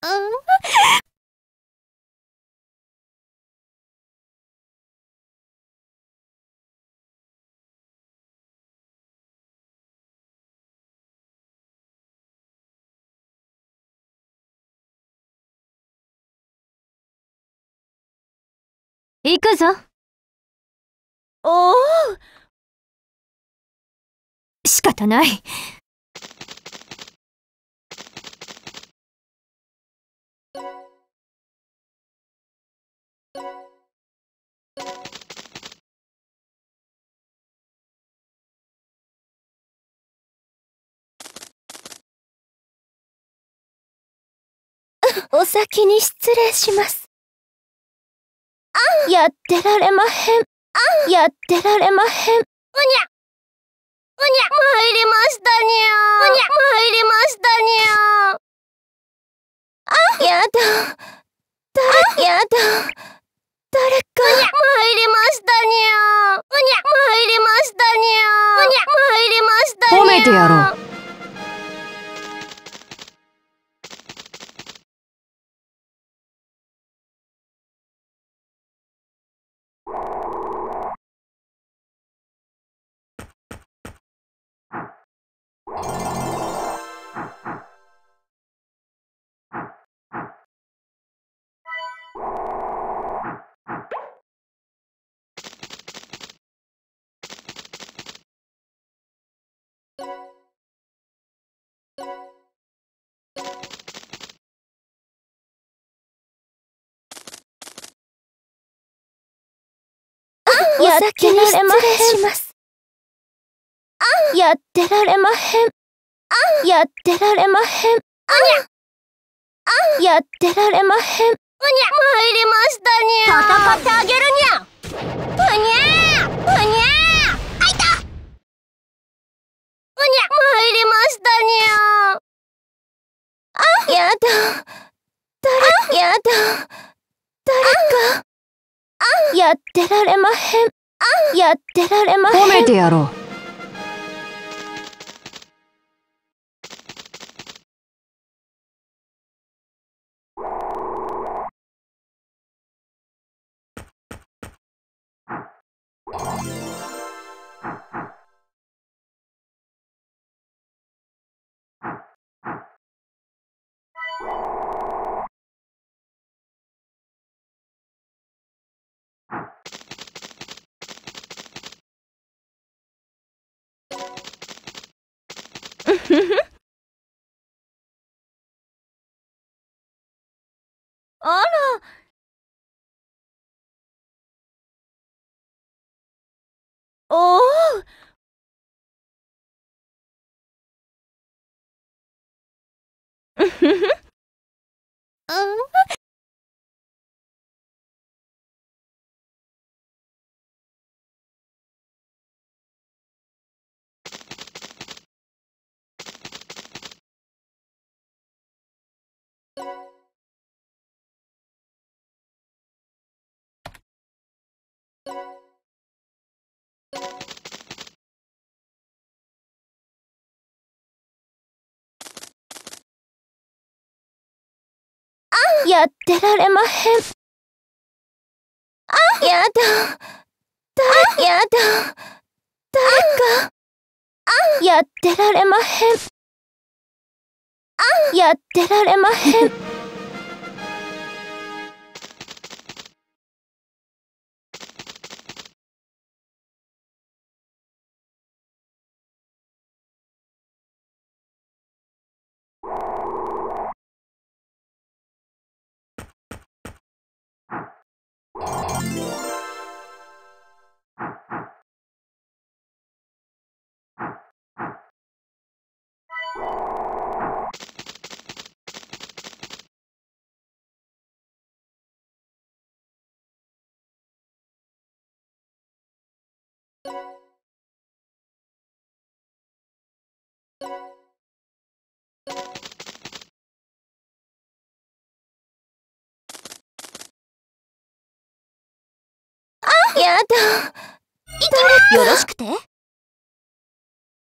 行くぞ。 おお。 仕方ない。 お先に失礼します。やってられまへん。やってられまへん。うにゃ。うにゃ。参りましたにゃ。うにゃ。参りましたにゃ。やだ。やだ。誰か。うにゃ。参りましたにゃ。うにゃ。参りましたにゃ。うにゃ。参りましたにゃ。 褒めてやろう。 やってられまへん。やってられまへん。やってられまへん。やってられまへん。参りましたにゃ。戦ってあげるにゃ。うにゃー。うにゃー。あいた。うにゃ。参りましたにゃ。やだ。やだ。誰か。やってられまへん。やってられまへん。 褒めてやろう。 あら。おお。やってられまへん。やだ。やだ。誰か。やってられまへん。やってられまへん。やだ。 よろしくて。やっ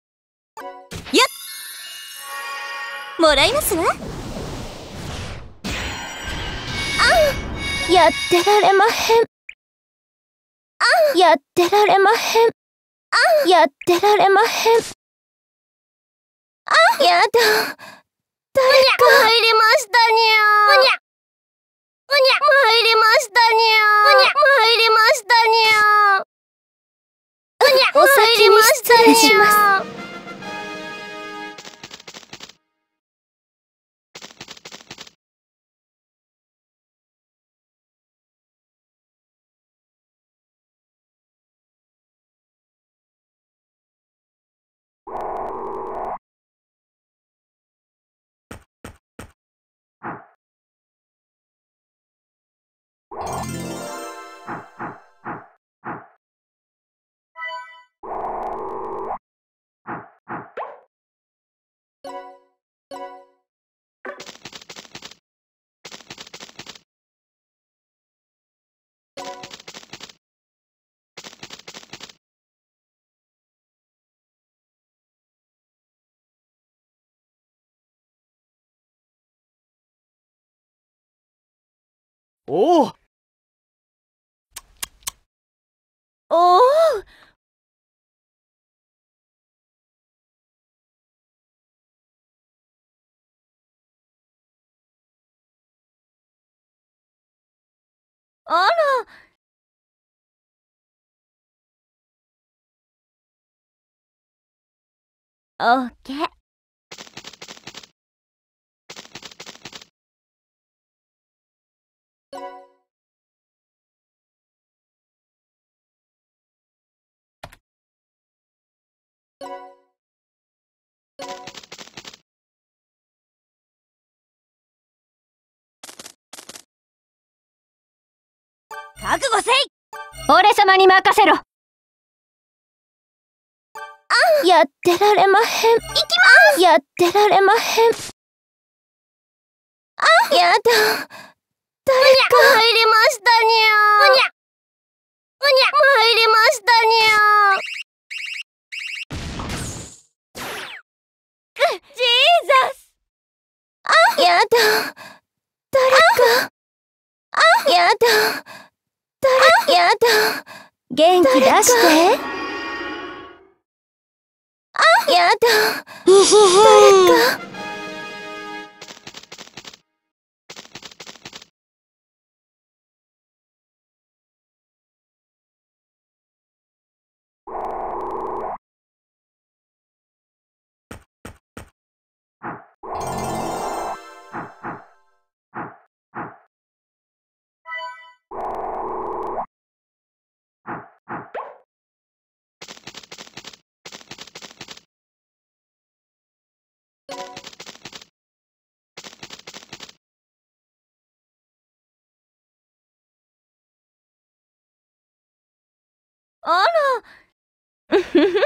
もらいますわ。 やってられまへん。やってられまへん。やってられまへん。やだ。誰か。参りましたにゃ。参りましたにゃ。参りましたにゃ。お先に失礼します。 おお。 おお。あら。オッケー。覚悟せい。 俺様に任せろ。 やってられまへん。行きます。やってられまへん。やだ。誰か。参りましたにゃ。参りましたにゃ。ジーザス。やだ。誰か。やだ。やだ。元気出して。やだ。誰か。あら。